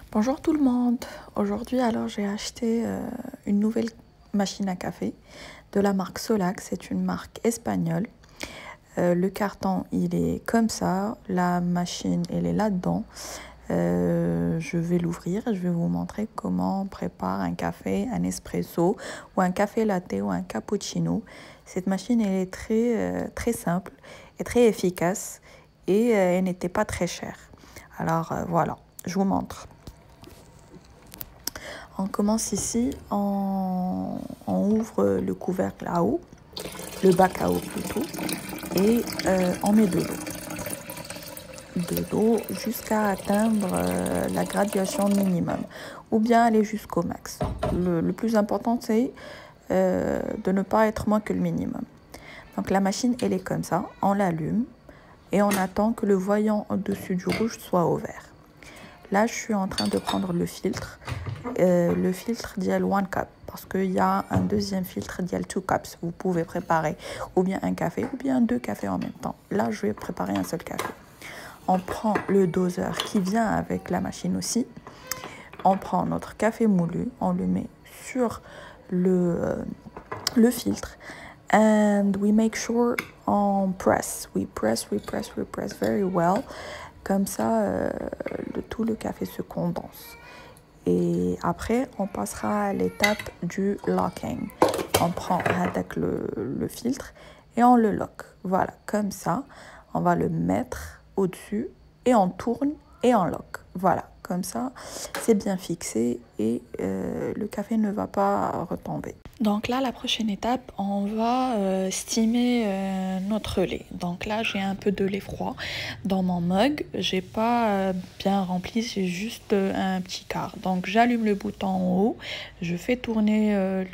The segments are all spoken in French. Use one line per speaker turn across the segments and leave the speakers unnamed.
Bonjour tout le monde. Aujourd'hui, alors j'ai acheté une nouvelle machine à café de la marque Solax. C'est une marque espagnole. Le carton, il est comme ça. La machine, elle est là-dedans. Je vais l'ouvrir et je vais vous montrer comment on prépare un café, un espresso ou un café latte ou un cappuccino. Cette machine, elle est très simple et très efficace et elle n'était pas très chère. Alors voilà, je vous montre. On commence ici, on ouvre le couvercle à eau, le bac à eau plutôt, et on met de l'eau jusqu'à atteindre la graduation minimum, ou bien aller jusqu'au max. Le plus important, c'est de ne pas être moins que le minimum. Donc la machine, elle est comme ça, on l'allume et on attend que le voyant au-dessus du rouge soit au vert. Là, je suis en train de prendre le filtre d'Ial One Cup, parce qu'il y a un deuxième filtre d'Ial 2 Cups. Vous pouvez préparer ou bien un café ou bien deux cafés en même temps. Là, je vais préparer un seul café. On prend le doseur qui vient avec la machine aussi. On prend notre café moulu, on le met sur le filtre. And we make sure on press. We press very well. Comme ça, tout le café se condense. Et après, on passera à l'étape du locking. On prend avec le filtre et on le lock. Voilà, comme ça, on va le mettre au-dessus et on tourne et on lock. Voilà, comme ça, c'est bien fixé et le café ne va pas retomber. Donc là, la prochaine étape, on va steamer notre lait. Donc là, j'ai un peu de lait froid dans mon mug. J'ai pas bien rempli, c'est juste un petit quart. Donc j'allume le bouton en haut, je fais tourner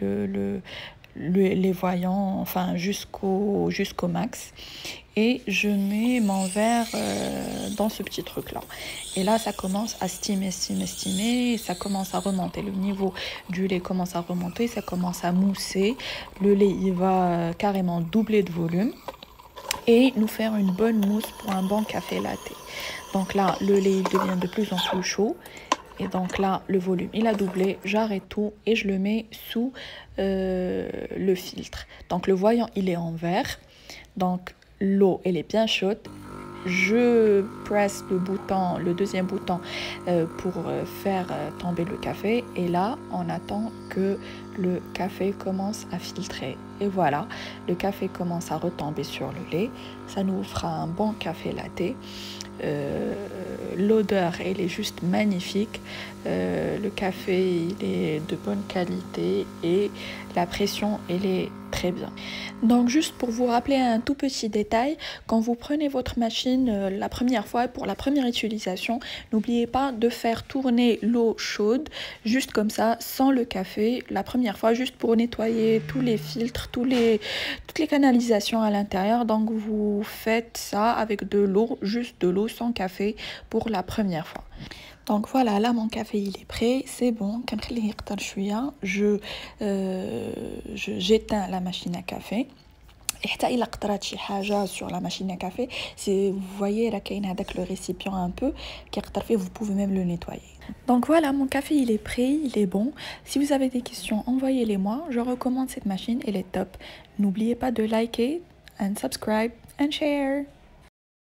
les voyants, enfin jusqu'au max. Et je mets mon verre dans ce petit truc là et là ça commence à steamer, ça commence à remonter, le niveau du lait commence à remonter, ça commence à mousser, le lait il va carrément doubler de volume et nous faire une bonne mousse pour un bon café latte. Donc là le lait il devient de plus en plus chaud et donc là le volume il a doublé, j'arrête tout et je le mets sous le filtre. Donc le voyant il est en vert, donc l'eau elle est bien chaude, je presse le deuxième bouton pour faire tomber le café et là on attend que le café commence à filtrer et voilà, le café commence à retomber sur le lait, ça nous fera un bon café latte. L'odeur elle est juste magnifique, le café il est de bonne qualité et la pression elle est très bien. Donc juste pour vous rappeler un tout petit détail, quand vous prenez votre machine la première fois pour la première utilisation, n'oubliez pas de faire tourner l'eau chaude juste comme ça sans le café la première fois, juste pour nettoyer tous les filtres, toutes les canalisations à l'intérieur. Donc vous faites ça avec de l'eau, juste de l'eau sans café pour la première fois. Donc voilà, là mon café il est prêt, c'est bon. J'éteins la machine à café. Et حتى إلا قطرات شي حاجة sur la machine à café, si vous voyez là كاين هذاك le récipient un peu qui قطر فيه, vous pouvez même le nettoyer. Donc voilà, mon café il est prêt, il est bon. Si vous avez des questions, envoyez-les moi. Je recommande cette machine, elle est top. N'oubliez pas de liker and subscribe and share.